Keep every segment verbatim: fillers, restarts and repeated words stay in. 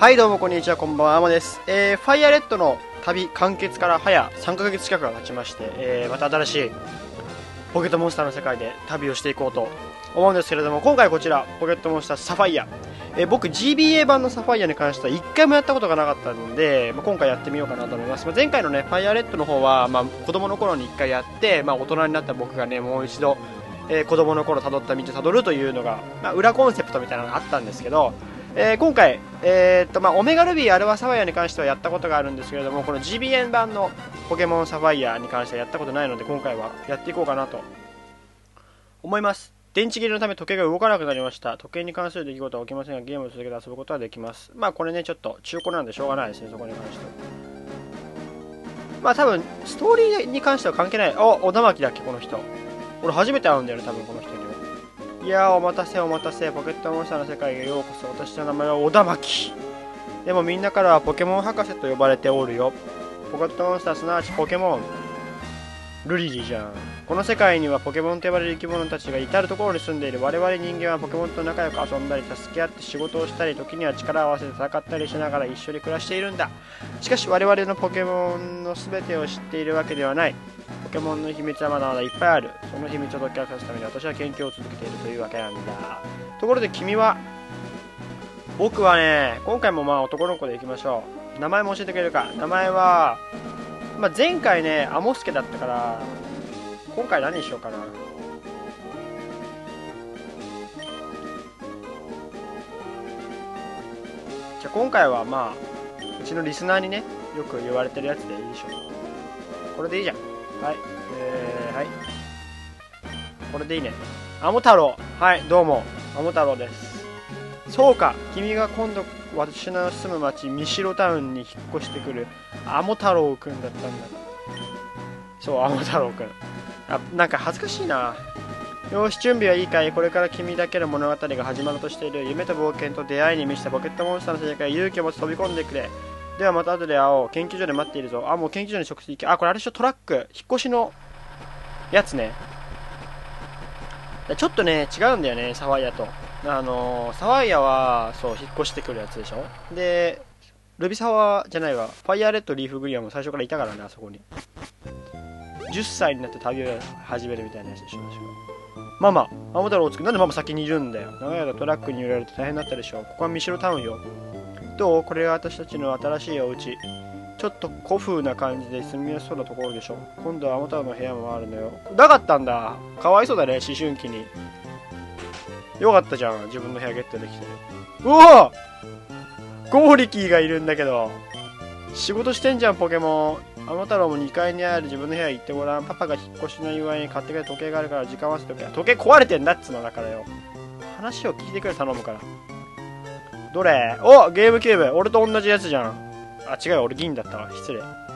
はいどうもこんにちは、こんばんは、アモです。えー、ファイアレッドの旅完結から早さんかげつ近くが経ちまして、えー、また新しいポケットモンスターの世界で旅をしていこうと思うんですけれども、今回こちらポケットモンスターサファイア、えー、僕 ジービーエー 版のサファイアに関してはいっかいもやったことがなかったので、まあ、今回やってみようかなと思います。まあ、前回のねファイアレッドの方は、まあ、子供の頃にいっかいやって、まあ、大人になった僕がねもう一度、えー、子供の頃辿った道を辿るというのが、まあ、裏コンセプトみたいなのがあったんですけど、えー、今回、えーっとまあ、オメガルビーアルファサファイアに関してはやったことがあるんですけれども、この ジービーエー 版のポケモンサファイアに関してはやったことないので、今回はやっていこうかなと思います。電池切れのため時計が動かなくなりました。時計に関する出来事は起きませんが、ゲームを続けて遊ぶことはできます。まあこれねちょっと中古なんでしょうがないですね、そこに関しては。まあ多分ストーリーに関しては関係ない。お、小田巻だっけこの人。俺初めて会うんだよね、多分この人には。いやーお待たせお待たせ、ポケットモンスターの世界へようこそ。私の名前は小田巻。でもみんなからはポケモン博士と呼ばれておるよ。ポケットモンスターすなわちポケモンルリリじゃん。この世界にはポケモンと呼ばれる生き物たちが至る所に住んでいる。我々人間はポケモンと仲良く遊んだり助け合って仕事をしたり、時には力を合わせて戦ったりしながら一緒に暮らしているんだ。しかし我々のポケモンの全てを知っているわけではない。ポケモンの秘密はまだまだいっぱいある。その秘密を解き明かすために私は研究を続けているというわけなんだ。ところで君は？僕はね、今回もまあ男の子でいきましょう。名前も教えてくれるか。名前は、まあ、前回ねアモスケだったから、今回何にしようかな。じゃあ今回はまあうちのリスナーにねよく言われてるやつでいいでしょう。これでいいじゃん。はい、えー、はいこれでいいね。アモ太郎。はい、どうもアモ太郎です。そうか、君が今度私の住む町ミシロタウンに引っ越してくるアモ太郎くんだったんだ。そう、アモ太郎くん。あ、なんか恥ずかしいな。よし、準備はいいかい。これから君だけの物語が始まろうとしている。夢と冒険と出会いに満ちたポケットモンスターの世界へ勇気を持ち飛び込んでくれ。ではまた後で会おう。研究所で待っているぞ。あ、もう研究所に直接行け。あ、これあれでしょ、トラック。引っ越しのやつね。ちょっとね、違うんだよね、サファイアと。あのー、サファイアは、そう、引っ越してくるやつでしょ。で、ルビサワじゃないわ。ファイアーレッド、リーフグリアンも最初からいたからね、あそこに。じゅっさいになって旅を始めるみたいなやつでしょ。ママ、アモ太郎をつく。なんでママ先にいるんだよ。長い間トラックに揺られて大変だったでしょ。ここはミシロタウンよ。どう？これが私たちの新しいお家。ちょっと古風な感じで住みやすそうなところでしょ。今度はアモ太郎の部屋もあるのよ。なかったんだ。かわいそうだね、思春期に。よかったじゃん、自分の部屋ゲットできて。うわゴーリキーがいるんだけど。仕事してんじゃん、ポケモン。アモ太郎もにかいにある自分の部屋行ってごらん。パパが引っ越しの祝いに買ってくれる時計があるから時間合わせておけ。時計壊れてんだっつのだからよ。話を聞いてくれ、頼むから。どれ？お、ゲームキューブ。俺と同じやつじゃん。あ、違うよ、俺銀だったわ。失礼。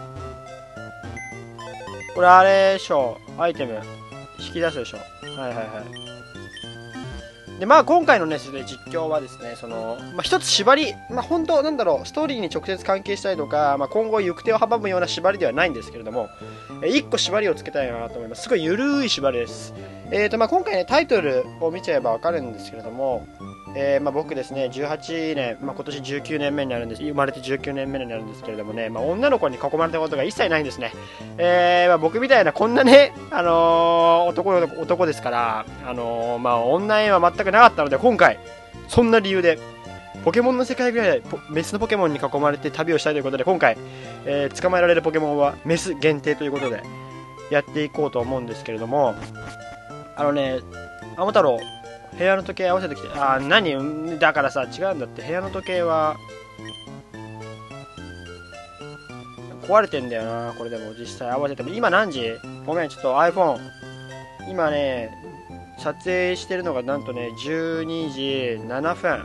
これあれでしょ。アイテム。引き出すでしょ。はいはいはい。でまあ今回のね実況はですね、そのまあ一つ縛り、まあ本当なんだろう、ストーリーに直接関係したりとか、まあ、今後行く手を阻むような縛りではないんですけれども、え一個縛りをつけたいなと思います。すごいゆるい縛りです。えーとまあ今回ねタイトルを見ちゃえばわかるんですけれども、えー、まあ僕ですねじゅうはちねん、まあ、今年じゅうきゅうねんめになるんです。生まれてじゅうきゅうねんめになるんですけれどもね、まあ、女の子に囲まれたことが一切ないんですね。えーまあ、僕みたいなこんなね、あのー、男男ですから、あのー、まあ女縁は全くなかったので、今回そんな理由でポケモンの世界ぐらいメスのポケモンに囲まれて旅をしたいということで、今回、えー、捕まえられるポケモンはメス限定ということでやっていこうと思うんですけれども、あのねアモ太郎部屋の時計合わせてきて、あー何だからさ、違うんだって。部屋の時計は壊れてんだよな。これでも実際合わせても今何時？ごめん、ちょっと iPhone 今ね撮影してるのがなんとねじゅうにじななふん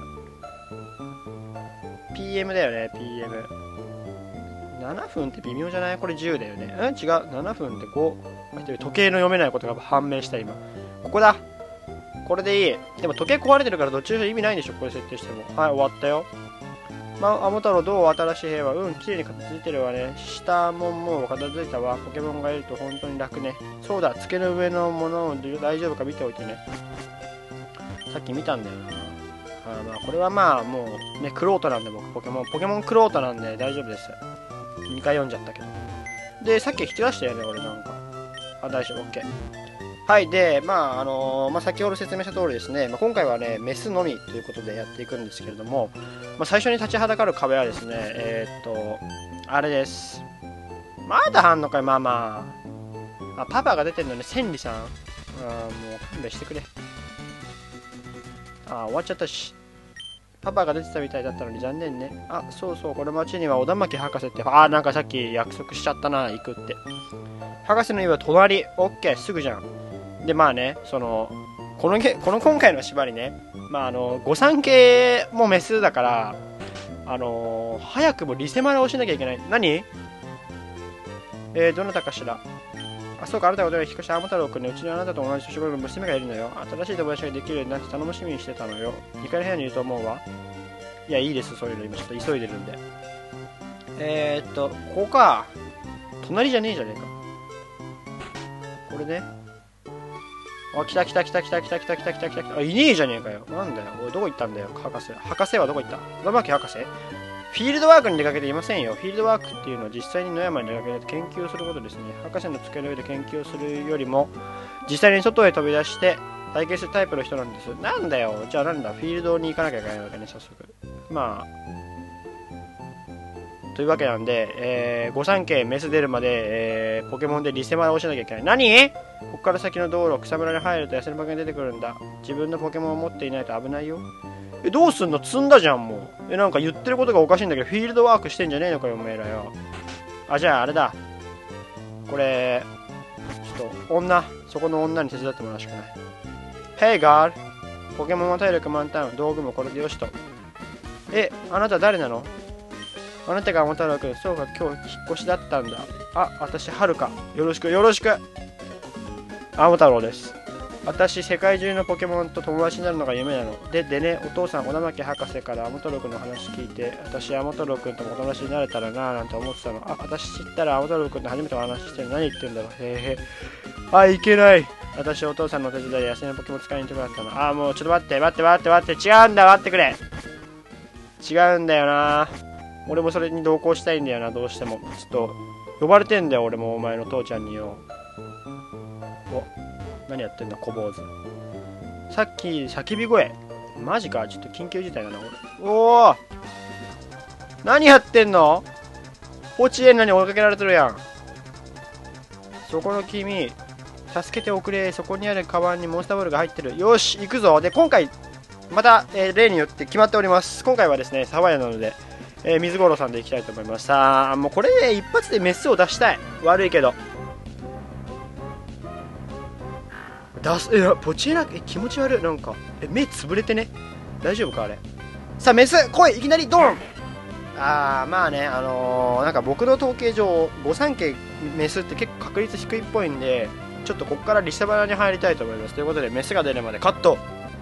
ピーエム だよね。 ピーエムななふんって微妙じゃない？これじゅうだよね。うん違う、ななふんってご。時計の読めないことが判明した今。ここだ、これでいい。でも時計壊れてるからどっちにしろ意味ないんでしょ、これ設定しても。はい、終わったよ。まあ、アモ太郎どう？新しい部屋は。うん、綺麗に片付いてるわね。下ももう片付いたわ。ポケモンがいると本当に楽ね。そうだ、机の上のものを大丈夫か見ておいてね。さっき見たんだよな。 あまあこれはまあもうねクロートなんで僕ポケモンポケモンクロートなんで大丈夫です。にかい読んじゃったけど。でさっき引き出したよね俺なんか。あ大丈夫 OK。はいでまああのー、まあ先ほど説明した通りですね、まあ、今回はねメスのみということでやっていくんですけれども、まあ、最初に立ちはだかる壁はですねえー、っとあれです。まだあんのかいママ。あパパが出てるのに千里さん。あもう勘弁してくれ。あ終わっちゃったし。パパが出てたみたいだったのに残念ね。あそうそうこの町には小田巻博士ってあなんかさっき約束しちゃったな行くって。博士の家は隣。オッケーすぐじゃん。でまあねそのこのゲこの今回の縛りねまああの御三家もメスだからあのー、早くもリセマラをしなきゃいけない。何えー、どなたかしら。あ、そうか、あなたがお電話引っ越した天太郎君ね、うちにあなたと同じ年頃の娘がいるのよ。新しい友達ができるようになって楽しみにしてたのよ。にかいの部屋にいると思うわ。いや、いいです、そういうの今ちょっと急いでるんで。えー、っと、ここか。隣じゃねえじゃねえか。これね。あ、来た来た来た来た来た来た来た来た来た来た。あ、いねえじゃねえかよ。なんだよ。おい、どこ行ったんだよ、博士。博士はどこ行った？野巻博士？フィールドワークに出かけていませんよ。フィールドワークっていうのは実際に野山に出かけて研究することですね。博士の机の上で研究をするよりも、実際に外へ飛び出して体験するタイプの人なんです。なんだよ。じゃあなんだ。フィールドに行かなきゃいけないわけね、早速。まあ。というわけなんで、えー、御三家メス出るまで、えー、ポケモンでリセマラをしなきゃいけない。何？ここから先の道路、草むらに入ると野生のポケモンが出てくるんだ。自分のポケモンを持っていないと危ないよ。え、どうすんの？積んだじゃん、もう。え、なんか言ってることがおかしいんだけど、フィールドワークしてんじゃねえのかよ、おめえらよ。あ、じゃあ、あれだ。これ、ちょっと、女。そこの女に手伝ってもらうしかない。Hey, girl! ポケモンは体力満タン。道具もこれでよしと。え、あなた誰なの？あなたが天太郎君。そうか、今日引っ越しだったんだ。あ、私、はるか。よろしく、よろしく。天太郎です。私、世界中のポケモンと友達になるのが夢なの。で、でね、お父さん、小田巻博士から天太郎君の話聞いて、私、天太郎君とも友達になれたらなぁなんて思ってたの。あ、私知ったら天太郎君と初めてお話ししてる。何言ってんだろう。へへ。あ、いけない。私、お父さんのお手伝いで野生のポケモン使いに行ってもらったの。あ、もう、ちょっと待って、待って、待って、待って、違うんだ、待ってくれ。違うんだよな。俺もそれに同行したいんだよな、どうしても。ちょっと、呼ばれてんだよ、俺も、お前の父ちゃんによ。お、何やってんだ、小坊主。さっき、叫び声。マジか、ちょっと緊急事態だな、俺。おお何やってんの？ポチエンナに追いかけられてるやん。そこの君、助けておくれ。そこにあるカバンにモンスターボールが入ってる。よし、行くぞ。で、今回、また、えー、例によって決まっております。今回はですね、サワヤなので、えー、水五郎さんでいきたいと思います。さあ、もうこれで一発でメスを出したい。悪いけど。出す、え、ポチエナ、え、気持ち悪い。なんか、え、目つぶれてね。大丈夫かあれ。さあ、メス、来い。いきなりドン。あー、まあね、あのー、なんか僕の統計上、御三家メスって結構確率低いっぽいんで、ちょっとここからリセバラに入りたいと思います。ということで、メスが出るまでカット。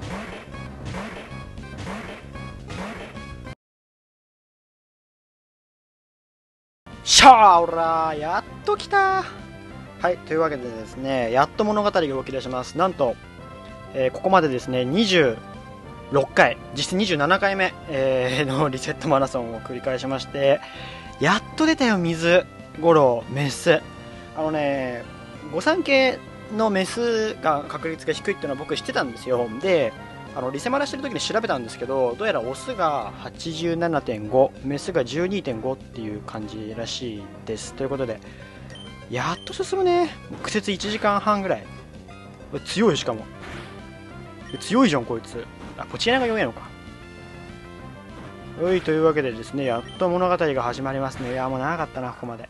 しゃーおらー、やっと来たー。はい、というわけでですね、やっと物語が動き出します。なんと、えー、ここまでですね、にじゅうろっかい、実質にじゅうななかいめ、えー、のリセットマラソンを繰り返しまして、やっと出たよ、水五郎、メス。あのね、御三家のメスが確率が低いっていうのは僕知ってたんですよ。で、あのリセマラしてる時に調べたんですけど、どうやらオスが はちじゅうななてんご、メスが じゅうにてんご っていう感じらしいです。ということで、やっと進むね。苦節いちじかんはんぐらい。強い、しかも。強いじゃん、こいつ。あ、ポチエナが弱いのか。はい、というわけでですね、やっと物語が始まりますね。いや、もう長かったな、ここまで。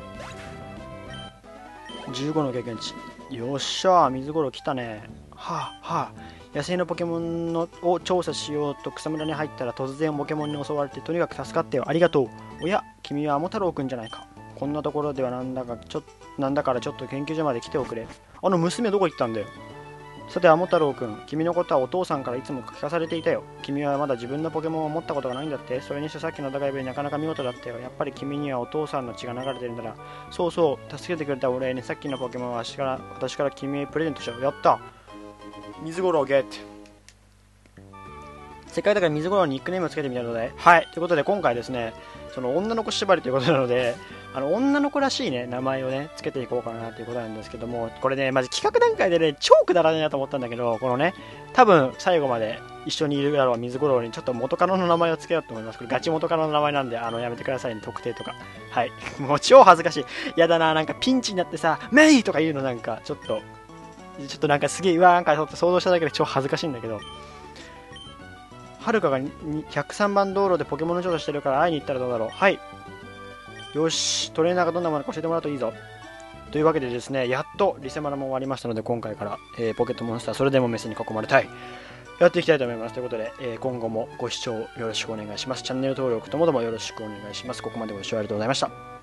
じゅうごの経験値。よっしゃー、水五郎来たね。はあ、はあ。野生のポケモンのを調査しようと草むらに入ったら突然ポケモンに襲われてとにかく助かってよ。ありがとう。おや、君は天太郎くんじゃないか。こんなところではなんだかちょなんだからちょっと研究所まで来ておくれ。あの娘どこ行ったんだよ。さて、天太郎くん、君のことはお父さんからいつも聞かされていたよ。君はまだ自分のポケモンを持ったことがないんだって。それにしてさっきの戦いぶりなかなか見事だったよ。やっぱり君にはお父さんの血が流れてるんだな。そうそう、助けてくれたお礼にさっきのポケモンは私から私から君へプレゼントしよう。やった。水五郎ゲット。 せっかくだから水頃にニックネームをつけてみたので、はい。ということで今回ですね、その女の子縛りということなので、あの、女の子らしいね、名前をね、つけていこうかなということなんですけども、これね、まず企画段階でね、超くだらないなと思ったんだけど、このね、多分最後まで一緒にいるだろう水五郎にちょっと元カノの名前をつけようと思います。これガチ元カノの名前なんで、あの、やめてくださいね、特定とか。はい。もう超恥ずかしい。やだな、なんかピンチになってさ、メイとか言うのなんか、ちょっと、ちょっとなんかすげえ、うわ、なんかちょっと想像しただけで超恥ずかしいんだけど、はるかがひゃくさんばん道路でポケモンの調査してるから会いに行ったらどうだろう。はい。よし、トレーナーがどんなものか教えてもらうといいぞ。というわけでですね、やっとリセマラも終わりましたので、今回から、えー、ポケットモンスター、それでもメスに囲まれたい。やっていきたいと思います。ということで、えー、今後もご視聴よろしくお願いします。チャンネル登録ともどもよろしくお願いします。ここまでご視聴ありがとうございました。